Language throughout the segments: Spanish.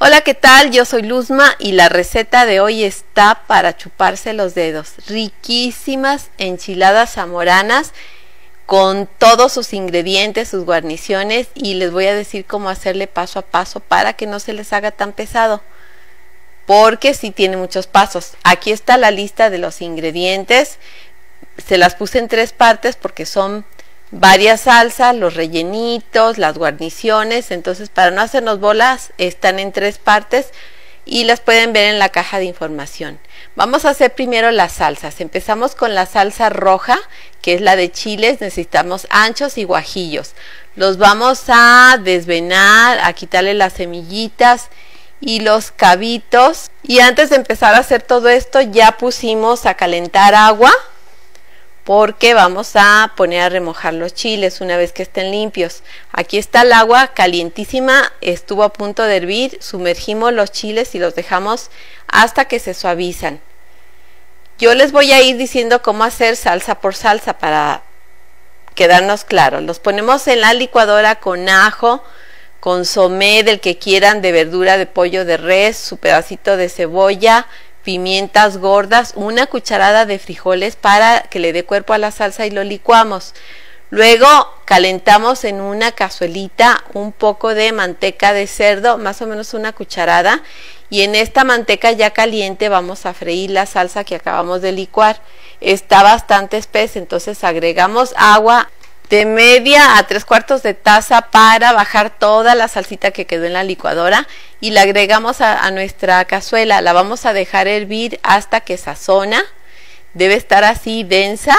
Hola, ¿qué tal? Yo soy Luzma y la receta de hoy está para chuparse los dedos. Riquísimas enchiladas zamoranas con todos sus ingredientes, sus guarniciones, y les voy a decir cómo hacerle paso a paso para que no se les haga tan pesado, porque sí tiene muchos pasos. Aquí está la lista de los ingredientes. Se las puse en 3 partes porque son varias salsas, los rellenitos, las guarniciones. Entonces, para no hacernos bolas, están en 3 partes y las pueden ver en la caja de información. Vamos a hacer primero las salsas. Empezamos con la salsa roja, que es la de chiles. Necesitamos anchos y guajillos. Los vamos a desvenar, a quitarle las semillitas y los cabitos. Y antes de empezar a hacer todo esto, ya pusimos a calentar agua, porque vamos a poner a remojar los chiles una vez que estén limpios. Aquí está el agua calientísima, estuvo a punto de hervir. Sumergimos los chiles y los dejamos hasta que se suavizan. Yo les voy a ir diciendo cómo hacer salsa por salsa para quedarnos claros. Los ponemos en la licuadora con ajo, consomé del que quieran, de verdura, de pollo, de res, su pedacito de cebolla, pimientas gordas, una cucharada de frijoles para que le dé cuerpo a la salsa, y lo licuamos. Luego calentamos en una cazuelita un poco de manteca de cerdo, más o menos una cucharada, y en esta manteca ya caliente vamos a freír la salsa que acabamos de licuar. Está bastante espesa, entonces agregamos agua de media a 3/4 de taza para bajar toda la salsita que quedó en la licuadora, y la agregamos a nuestra cazuela. La vamos a dejar hervir hasta que sazona. Debe estar así densa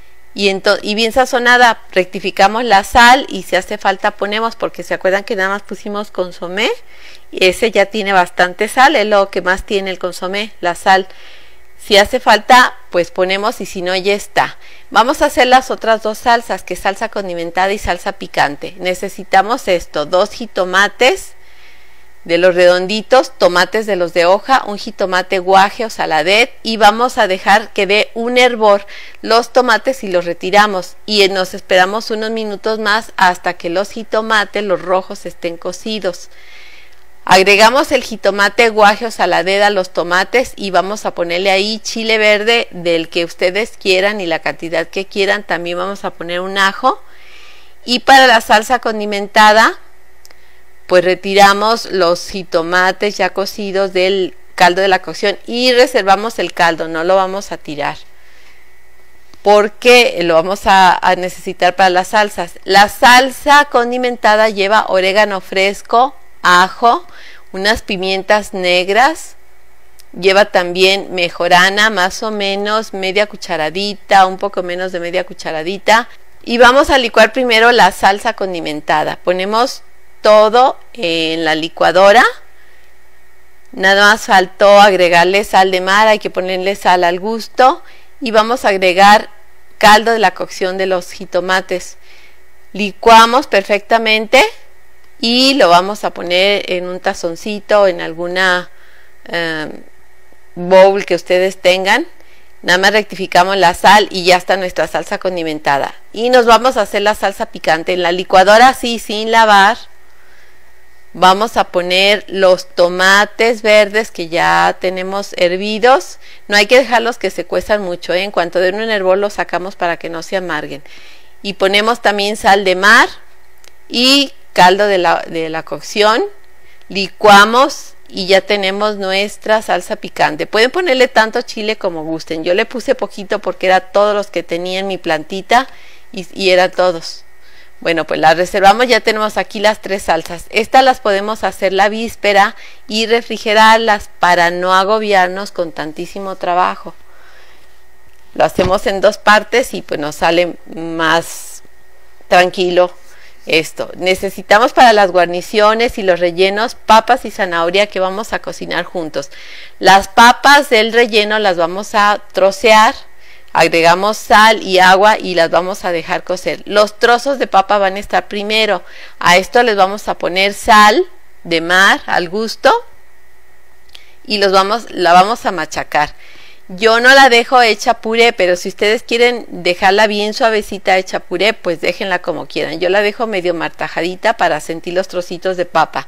y bien sazonada. Rectificamos la sal y si hace falta ponemos, porque se acuerdan que nada más pusimos consomé y ese ya tiene bastante sal, es lo que más tiene el consomé, la sal. Si hace falta, pues ponemos, y si no, ya está. Vamos a hacer las otras 2 salsas, que es salsa condimentada y salsa picante. Necesitamos esto: 2 jitomates de los redonditos, tomates de los de hoja, un jitomate guaje o saladet, y vamos a dejar que dé un hervor los tomates y los retiramos, y nos esperamos unos minutos más hasta que los jitomates, los rojos, estén cocidos. Agregamos el jitomate guaje o saladet a los tomates y vamos a ponerle ahí chile verde del que ustedes quieran y la cantidad que quieran. También vamos a poner un ajo. Y para la salsa condimentada, pues retiramos los jitomates ya cocidos del caldo de la cocción y reservamos el caldo, no lo vamos a tirar, porque lo vamos a necesitar para las salsas. La salsa condimentada lleva orégano fresco, ajo, unas pimientas negras, lleva también mejorana, más o menos media cucharadita, un poco menos de media cucharadita, y vamos a licuar primero la salsa condimentada. Ponemos todo en la licuadora. Nada más faltó agregarle sal de mar, hay que ponerle sal al gusto, y vamos a agregar caldo de la cocción de los jitomates. Licuamos perfectamente y lo vamos a poner en un tazoncito, en alguna bowl que ustedes tengan. Nada más rectificamos la sal y ya está nuestra salsa condimentada. Y nos vamos a hacer la salsa picante en la licuadora, así sin lavar. Vamos a poner los tomates verdes que ya tenemos hervidos. No hay que dejarlos que se cuezan mucho, En cuanto den un hervor los sacamos para que no se amarguen. Y ponemos también sal de mar y caldo de la cocción. Licuamos y ya tenemos nuestra salsa picante. Pueden ponerle tanto chile como gusten. Yo le puse poquito porque era todos los que tenía en mi plantita y eran todos. Bueno, pues las reservamos. Ya tenemos aquí las 3 salsas. Estas las podemos hacer la víspera y refrigerarlas para no agobiarnos con tantísimo trabajo. Lo hacemos en 2 partes y pues nos sale más tranquilo esto. Necesitamos para las guarniciones y los rellenos papas y zanahoria que vamos a cocinar juntos. Las papas del relleno las vamos a trocear, agregamos sal y agua y las vamos a dejar cocer. Los trozos de papa van a estar primero. A esto les vamos a poner sal de mar al gusto y la vamos a machacar. Yo no la dejo hecha puré, pero si ustedes quieren dejarla bien suavecita hecha puré, pues déjenla como quieran. Yo la dejo medio martajadita para sentir los trocitos de papa.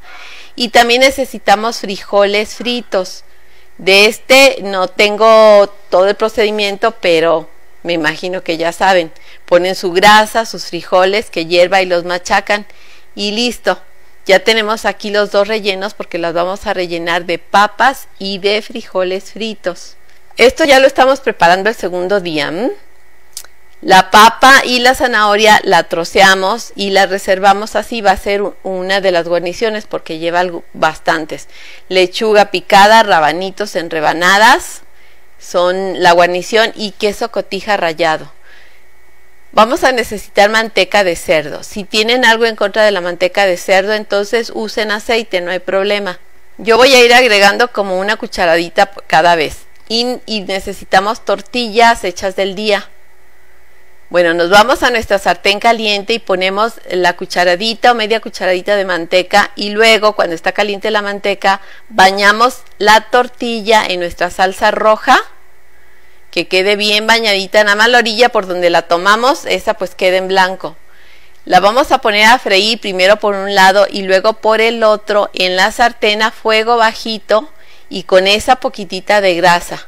Y también necesitamos frijoles fritos. De este no tengo todo el procedimiento, pero me imagino que ya saben. Ponen su grasa, sus frijoles que hierva y los machacan y listo. Ya tenemos aquí los dos rellenos porque los vamos a rellenar de papas y de frijoles fritos. Esto ya lo estamos preparando el segundo día. La papa y la zanahoria la troceamos y la reservamos así. Va a ser una de las guarniciones porque lleva bastantes. Lechuga picada, rabanitos en rebanadas son la guarnición y queso cotija rallado. Vamos a necesitar manteca de cerdo. Si tienen algo en contra de la manteca de cerdo, entonces usen aceite, no hay problema. Yo voy a ir agregando como una cucharadita cada vez. Y necesitamos tortillas hechas del día. Bueno, nos vamos a nuestra sartén caliente y ponemos la cucharadita o media cucharadita de manteca y luego cuando está caliente la manteca bañamos la tortilla en nuestra salsa roja, que quede bien bañadita, nada más la orilla por donde la tomamos, esa pues quede en blanco. La vamos a poner a freír primero por un lado y luego por el otro en la sartén a fuego bajito y con esa poquitita de grasa.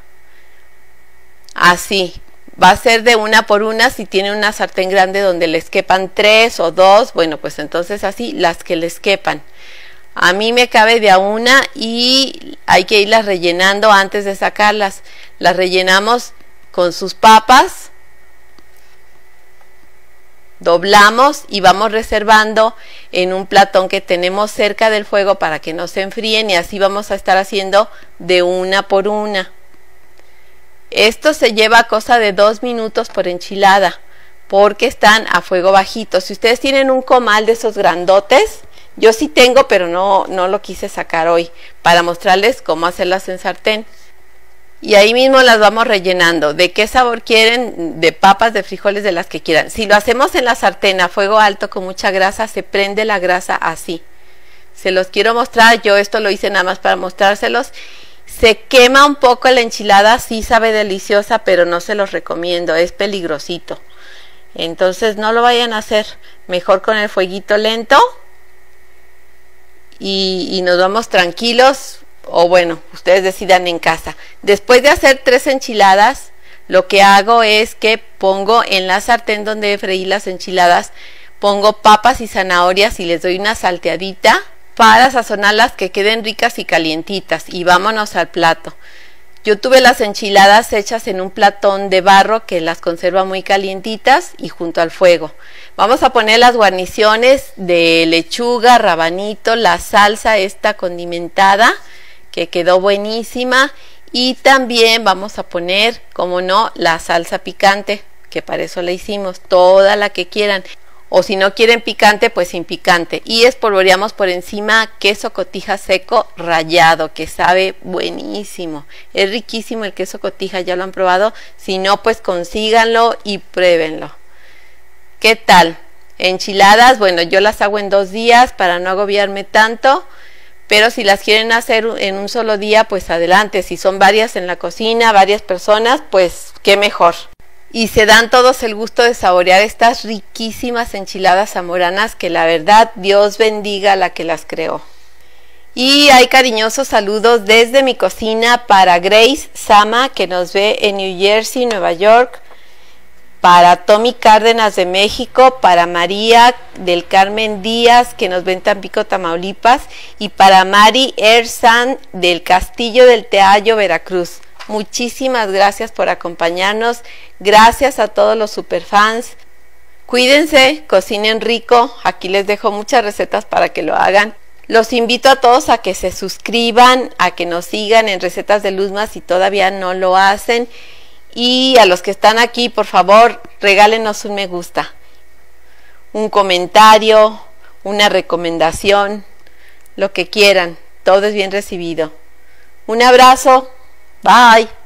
Así, va a ser de una por una. Si tienen una sartén grande donde les quepan 3 o 2, bueno pues entonces así las que les quepan. A mí me cabe de a una y hay que irlas rellenando antes de sacarlas. Las rellenamos con sus papas, doblamos y vamos reservando en un platón que tenemos cerca del fuego para que no se enfríen y así vamos a estar haciendo de una por una. Esto se lleva cosa de 2 minutos por enchilada porque están a fuego bajito. Si ustedes tienen un comal de esos grandotes, yo sí tengo, pero no lo quise sacar hoy para mostrarles cómo hacerlas en sartén. Y ahí mismo las vamos rellenando. ¿De qué sabor quieren? De papas, de frijoles, de las que quieran. Si lo hacemos en la sartén a fuego alto con mucha grasa, se prende la grasa así. Se los quiero mostrar. Yo esto lo hice nada más para mostrárselos. Se quema un poco la enchilada, sí sabe deliciosa, pero no se los recomiendo, es peligrosito. Entonces no lo vayan a hacer. Mejor con el fueguito lento. Y nos vamos tranquilos. O bueno, ustedes decidan en casa. Después de hacer 3 enchiladas, lo que hago es que pongo en la sartén donde freí las enchiladas, pongo papas y zanahorias y les doy una salteadita para sazonarlas que queden ricas y calientitas. Y vámonos al plato. Yo tuve las enchiladas hechas en un platón de barro que las conserva muy calientitas y junto al fuego. Vamos a poner las guarniciones de lechuga, rabanito, la salsa esta condimentada que quedó buenísima y también vamos a poner, como no, la salsa picante, que para eso la hicimos, toda la que quieran. O si no quieren picante, pues sin picante. Y espolvoreamos por encima queso cotija seco rallado, que sabe buenísimo. Es riquísimo el queso cotija, ya lo han probado. Si no, pues consíganlo y pruébenlo. ¿Qué tal? Enchiladas, bueno, yo las hago en 2 días para no agobiarme tanto. Pero si las quieren hacer en un solo día, pues adelante. Si son varias en la cocina, varias personas, pues qué mejor. Y se dan todos el gusto de saborear estas riquísimas enchiladas zamoranas que la verdad Dios bendiga a la que las creó. Y hay cariñosos saludos desde mi cocina para Grace Sama, que nos ve en New Jersey, Nueva York, para Tommy Cárdenas de México, para María del Carmen Díaz, que nos ve en Tampico, Tamaulipas, y para Mari Erzan del Castillo del Teayo, Veracruz. Muchísimas gracias por acompañarnos, gracias a todos los superfans. Cuídense, cocinen rico, aquí les dejo muchas recetas para que lo hagan. Los invito a todos a que se suscriban, a que nos sigan en Recetas de Luzma si todavía no lo hacen. Y a los que están aquí, por favor, regálenos un me gusta, un comentario, una recomendación, lo que quieran, todo es bien recibido. Un abrazo, bye.